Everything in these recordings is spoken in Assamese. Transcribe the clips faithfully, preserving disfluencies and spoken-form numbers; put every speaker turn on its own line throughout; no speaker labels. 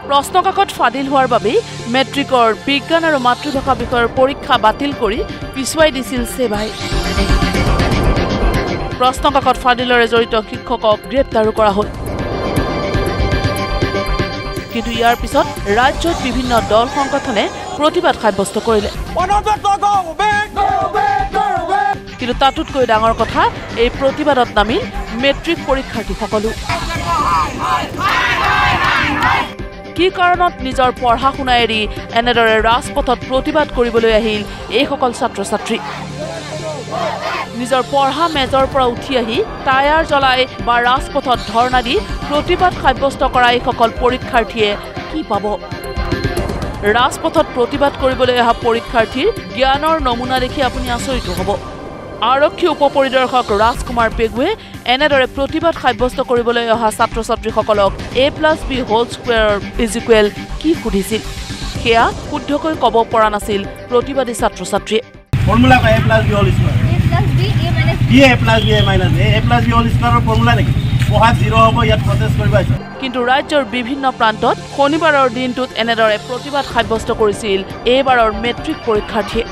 প্ৰশ্নকাকত ফাদিল হোৱাৰ বাবে মেট্ৰিকৰ বিজ্ঞান আৰু মাতৃভাষা বিষয়ৰ পৰীক্ষা বাতিল কৰি পিছুৱাই দিছিল সেৱাই প্ৰশ্নকাকত ফাদিলৰে জড়িত শিক্ষকক গ্ৰেপ্তাৰো কৰা হ'ল কিন্তু ইয়াৰ পিছত ৰাজ্যত বিভিন্ন দল সংগঠনে প্ৰতিবাদ সাব্যস্ত কৰিলে কিন্তু তাতোতকৈ ডাঙৰ কথা এই প্ৰতিবাদত নামিল মেট্ৰিক পৰীক্ষাৰ্থীসকলো কি কাৰণত নিজৰ পঢ়া শুনা এৰি এনেদৰে ৰাজপথত প্ৰতিবাদ কৰিবলৈ আহিল এইসকল ছাত্ৰ ছাত্ৰী নিজৰ পঢ়া মেজৰ পৰা উঠি আহি টায়াৰ জ্বলাই বা ৰাজপথত ধৰ্ণা দি প্ৰতিবাদ সাব্যস্ত কৰা এইসকল পৰীক্ষাৰ্থীয়ে কি পাব ৰাজপথত প্ৰতিবাদ কৰিবলৈ অহা পৰীক্ষাৰ্থীৰ জ্ঞানৰ নমুনা দেখি আপুনি আচৰিত হ'ব আৰক্ষী উপ পৰিদৰ্শক ৰাজকুমাৰ পেগুৱে এনেদৰে প্ৰতিবাদ সাব্যস্ত কৰিবলৈ অহা ছাত্ৰ ছাত্ৰীসকলক a plus b whole square is equal কি সুধিছিল সেয়া শুদ্ধকৈ ক'ব পৰা নাছিল প্ৰতিবাদী ছাত্ৰ ছাত্ৰীয়ে
formula a plus b whole square a plus b a minus b a plus b a minus a a plus b whole স্কুৱেৰৰ ফৰ্মুলা নেকি পঢ়া জিৰ' হ'ব ইয়াত প্ৰচেছ কৰিব আহিছে
কিন্তু ৰাজ্যৰ বিভিন্ন প্ৰান্তত শনিবাৰৰ দিনটোত এনেদৰে প্ৰতিবাদ সাব্যস্ত কৰিছিল এইবাৰৰ মেট্ৰিক পৰীক্ষাৰ্থীয়ে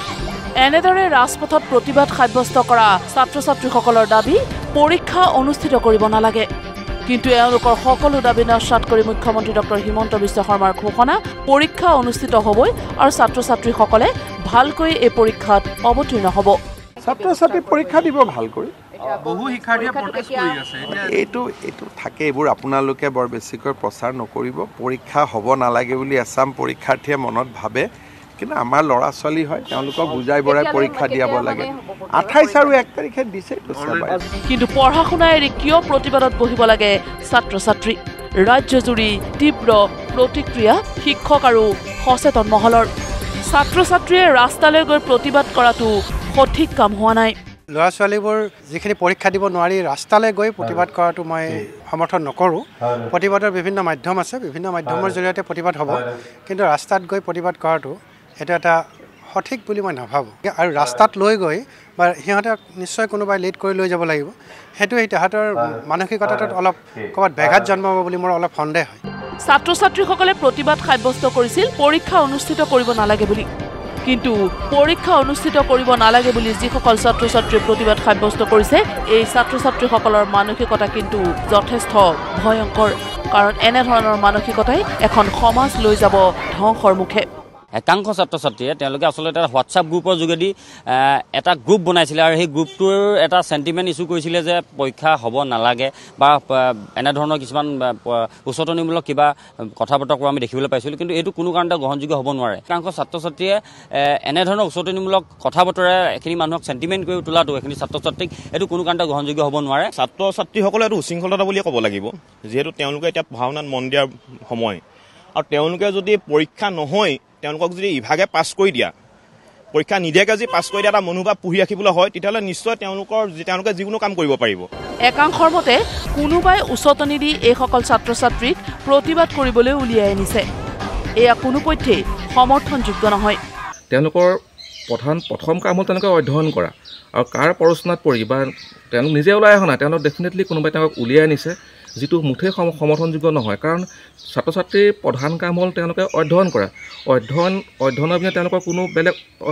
এনেদৰে ৰাজপথত প্ৰতিবাদ সাব্যস্ত কৰা ছাত্ৰ ছাত্ৰীসকলৰ দাবী পৰীক্ষা অনুষ্ঠিত কৰিব নালাগে কিন্তু এওঁলোকৰ সকলো দাবী নস্যাৎ কৰি মুখ্যমন্ত্ৰী ডক্টৰ হিমন্ত বিশ্ব শৰ্মাৰ ঘোষণা পৰীক্ষা অনুষ্ঠিত হ'বই আৰু ছাত্ৰ ছাত্ৰীসকলে ভালকৈ এই পৰীক্ষাত অৱতীৰ্ণ হ'ব
ছাত্ৰ ছাত্ৰী পৰীক্ষা দিব ভাল কৰি
বহু শিক্ষাৰ্থীয়ে প্ৰটেষ্ট কৰি আছে
এইটো এইটো থাকে এইবোৰ আপোনালোকে বৰ বেছিকৈ প্ৰচাৰ নকৰিব পৰীক্ষা হ'ব নালাগে বুলি এছাম পৰীক্ষাৰ্থীয়ে মনত ভাবে কিন্তু আমাৰ ল'ৰা ছোৱালী হয় তেওঁলোকক বুজাই বঢ়াই পৰীক্ষা দিয়াব লাগে আঠাইছ আৰু এক তাৰিখে দিছে
কিন্তু পঢ়া শুনা এৰি কিয় প্ৰতিবাদত বহিব লাগে ছাত্ৰ ছাত্ৰী ৰাজ্যজুৰি তীব্ৰ প্ৰতিক্ৰিয়া শিক্ষক আৰু সচেতন মহলৰ ছাত্ৰ ছাত্ৰীয়ে ৰাস্তালৈ গৈ প্ৰতিবাদ কৰাটো সঠিক কাম হোৱা নাই
ল'ৰা ছোৱালীবোৰ যিখিনি পৰীক্ষা দিব নোৱাৰি ৰাস্তালৈ গৈ প্ৰতিবাদ কৰাটো মই সমৰ্থন নকৰোঁ প্ৰতিবাদৰ বিভিন্ন মাধ্যম আছে বিভিন্ন মাধ্যমৰ জৰিয়তে প্ৰতিবাদ হ'ব কিন্তু ৰাস্তাত গৈ প্ৰতিবাদ কৰাটো এটা এটা সঠিক বুলি মই নাভাবোঁ আৰু ৰাস্তাত লৈ গৈ বা সিহঁতে নিশ্চয় কোনোবাই লিড কৰি লৈ যাব লাগিব সেইটো তাহাঁতৰ মানসিকতাটোত অলপ ক'ৰবাত ব্যাঘাত জন্মাব বুলি মোৰ অলপ সন্দেহ হয়
ছাত্ৰ ছাত্ৰীসকলে প্ৰতিবাদ সাব্যস্ত কৰিছিল পৰীক্ষা অনুষ্ঠিত কৰিব নালাগে বুলি কিন্তু পৰীক্ষা অনুষ্ঠিত কৰিব নালাগে বুলি যিসকল ছাত্ৰ ছাত্ৰীয়ে প্ৰতিবাদ সাব্যস্ত কৰিছে এই ছাত্ৰ ছাত্ৰীসকলৰ মানসিকতা কিন্তু যথেষ্ট ভয়ংকৰ কাৰণ এনেধৰণৰ মানসিকতাই এখন সমাজ লৈ যাব ধ্বংসৰ মুখে
একাংশ ছাত্ৰ ছাত্ৰীয়ে তেওঁলোকে আচলতে এটা হোৱাটছআপ গ্ৰুপৰ যোগেদি এটা গ্ৰুপ বনাইছিলে আৰু সেই গ্ৰুপটোৰ এটা চেণ্টিমেণ্ট ইছ্যু কৰিছিলে যে পৰীক্ষা হ'ব নালাগে বা এনেধৰণৰ কিছুমান উচতনিমূলক কিবা কথা বতৰা কৰা আমি দেখিবলৈ পাইছিলোঁ কিন্তু এইটো কোনো কাৰণতে গ্ৰহণযোগ্য হ'ব নোৱাৰে একাংশ ছাত্ৰ ছাত্ৰীয়ে এনেধৰণৰ উচতনিমূলক কথা বতৰা এইখিনি মানুহক চেণ্টিমেণ্ট কৰি তোলাটো এইখিনি ছাত্ৰ ছাত্ৰীক এইটো কোনো কাৰণতে গ্ৰহণযোগ্য হ'ব নোৱাৰে
ছাত্ৰ ছাত্ৰীসকলে এইটো উশৃংখলতা বুলিয়ে ক'ব লাগিব যিহেতু তেওঁলোকে এতিয়া পঢ়া শুনাত মন দিয়াৰ সময় আৰু তেওঁলোকে যদি পৰীক্ষা নহয় তেওঁলোকক যদি ইভাগে পাছ কৰি দিয়া পৰীক্ষা নিদিয়াকৈ যদি পাছ কৰি দিয়া এটা মনোভাৱ পুহি ৰাখিবলৈ হয় তেতিয়াহ'লে নিশ্চয় তেওঁলোকৰ তেওঁলোকে যিকোনো কাম কৰিব পাৰিব
একাংশৰ মতে কোনোবাই উচতনি দি এইসকল ছাত্ৰ ছাত্ৰীক প্ৰতিবাদ কৰিবলৈ উলিয়াই আনিছে এয়া কোনোপধ্যেই সমৰ্থনযোগ্য নহয়
তেওঁলোকৰ প্ৰধান প্ৰথম কাম হ'ল তেওঁলোকে অধ্যয়ন কৰা আৰু কাৰ প্ৰৰোচনাত পৰি বা তেওঁলোক নিজে ওলাই অহা নাই তেওঁলোক ডেফিনেটলি কোনোবাই তেওঁলোকক উলিয়াই আনিছে যিটো মুঠেই সমৰ্থনযোগ্য নহয় কাৰণ ছাত্ৰ ছাত্ৰীৰ প্ৰধান কাম হ'ল তেওঁলোকে অধ্যয়ন কৰা অধ্যয়ন অধ্যয়নৰ বিনা তেওঁলোকৰ কোনো বেলেগ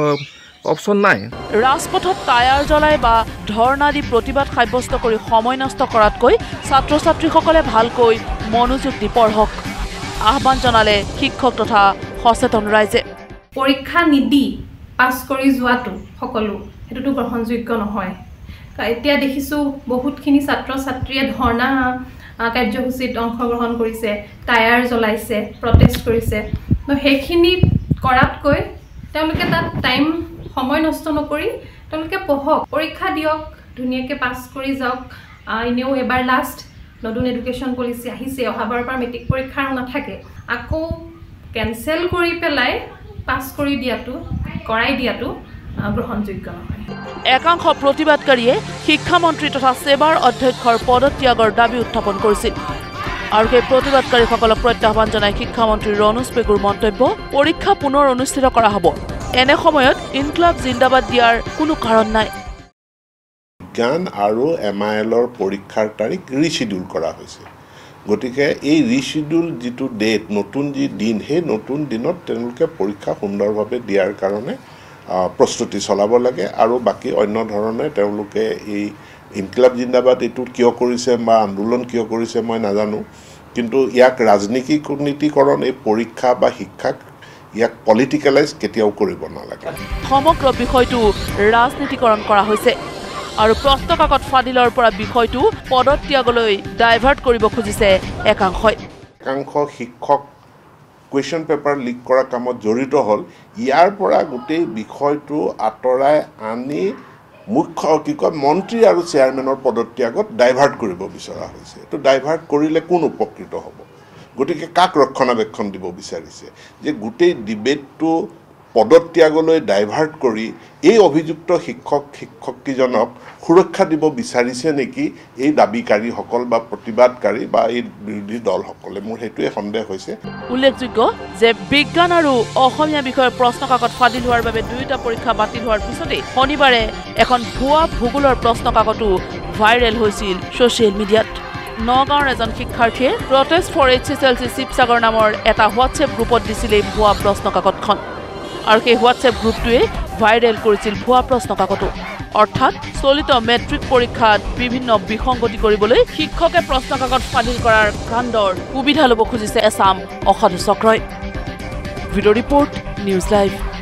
অপশ্যন নাই
ৰাজপথত টায়াৰ জ্বলাই বা ধৰ্ণা দি প্ৰতিবাদ সাব্যস্ত কৰি সময় নষ্ট কৰাতকৈ ছাত্ৰ ছাত্ৰীসকলে ভালকৈ মনোযোগ দি পঢ়ক আহ্বান জনালে শিক্ষক তথা সচেতন ৰাইজে
পৰীক্ষা নিদি পাছ কৰি যোৱাটো সকলো সেইটোতো গ্ৰহণযোগ্য নহয় এতিয়া দেখিছোঁ বহুতখিনি ছাত্ৰ ছাত্ৰীয়ে ধৰ্ণা কাৰ্যসূচীত অংশগ্ৰহণ কৰিছে টায়াৰ জ্বলাইছে প্ৰটেষ্ট কৰিছে সেইখিনি কৰাতকৈ তেওঁলোকে তাত টাইম সময় নষ্ট নকৰি তেওঁলোকে পঢ়ক পৰীক্ষা দিয়ক ধুনীয়াকৈ পাছ কৰি যাওক এনেও এবাৰ লাষ্ট নতুন এডুকেশ্যন পলিচি আহিছে অহাবাৰৰ পৰা মেট্ৰিক পৰীক্ষাও নাথাকে আকৌ কেনচেল কৰি পেলাই পাছ কৰি দিয়াটো কৰাই দিয়াটো গ্ৰহণযোগ্য নহয়
একাংশ প্ৰতিবাদকাৰীয়ে শিক্ষামন্ত্ৰী তথা সেৱাৰ অধ্যক্ষৰ পদত্যাগৰ দাবী উত্থাপন কৰিছিল আৰু সেই প্ৰতিবাদকাৰীসকলক প্ৰত্যাহ্বান জনাই শিক্ষামন্ত্ৰী ৰণোজ পেগুৰ মন্তব্য পৰীক্ষা পুনৰ অনুষ্ঠিত কৰা হ'ব এনে সময়ত ইনকলাব জিন্দাবাদ দিয়াৰ কোনো কাৰণ নাই
জ্ঞান আৰু এম আই এলৰ পৰীক্ষাৰ তাৰিখ ৰিচিডিউল কৰা হৈছে গতিকে এই ৰিচিডিউল যিটো ডেট নতুন যি দিন সেই নতুন দিনত তেওঁলোকে পৰীক্ষা সুন্দৰভাৱে দিয়াৰ কাৰণে প্ৰস্তুতি চলাব লাগে আৰু বাকী অন্য ধৰণে তেওঁলোকে এই ইনকিলাব জিন্দাবাদ এইটো কিয় কৰিছে বা আন্দোলন কিয় কৰিছে মই নাজানো কিন্তু ইয়াক ৰাজনীতিকৰণ এই পৰীক্ষা বা শিক্ষাক ইয়াক পলিটিকেলাইজ কেতিয়াও কৰিব নালাগে
সমগ্ৰ বিষয়টো ৰাজনীতিকৰণ কৰা হৈছে আৰু প্ৰশ্ন কাকত ফাদিলৰ পৰা বিষয়টো পদত্যাগলৈ ডাইভাৰ্ট কৰিব খুজিছে একাংশই
একাংশ শিক্ষক কুৱেশ্যন পেপাৰ লিক কৰা কামত জড়িত হ'ল ইয়াৰ পৰা গোটেই বিষয়টো আঁতৰাই আনি মুখ্য কি কয় মন্ত্ৰী আৰু চেয়াৰমেনৰ পদত্যাগত ডাইভাৰ্ট কৰিব বিচৰা হৈছে এইটো ডাইভাৰ্ট কৰিলে কোন উপকৃত হ'ব গতিকে কাক ৰক্ষণাবেক্ষণ দিব বিচাৰিছে যে গোটেই ডিবেটটো পদত্যাগলৈ ডাইভাৰ্ট কৰি এই অভিযুক্ত শিক্ষক শিক্ষকীজনক সুৰক্ষা দিব বিচাৰিছে নেকি এই দাবীকাৰীসকল বা প্ৰতিবাদকাৰী বা এই বিৰোধী দলসকলে মোৰ সেইটোৱে সন্দেহ হৈছে
উল্লেখযোগ্য যে বিজ্ঞান আৰু অসমীয়া বিষয়ৰ প্ৰশ্ন কাকত ফাদিল হোৱাৰ বাবে দুয়োটা পৰীক্ষা বাতিল হোৱাৰ পিছতে শনিবাৰে এখন ভুৱা ভূগোলৰ প্ৰশ্ন কাকতো ভাইৰেল হৈছিল ছ'চিয়েল মিডিয়াত নগাঁৱৰ এজন শিক্ষাৰ্থীয়ে protest for H S L C Sivasagar নামৰ এটা হোৱাটছএপ গ্ৰুপত দিছিল এই ভুৱা প্ৰশ্ন কাকতখন আৰু সেই হোৱাটছএপ গ্ৰুপটোৱে ভাইৰেল কৰিছিল ভুৱা প্ৰশ্ন কাকতো অৰ্থাৎ চলিত মেট্ৰিক পৰীক্ষাত বিভিন্ন বিসংগতি কৰিবলৈ শিক্ষকে প্ৰশ্ন কাকত ফাদিল কৰাৰ কাণ্ডৰ সুবিধা ল'ব খুজিছে এছাম অসাধু চক্ৰই ভিডিঅ' ৰিপৰ্ট নিউজ লাইভ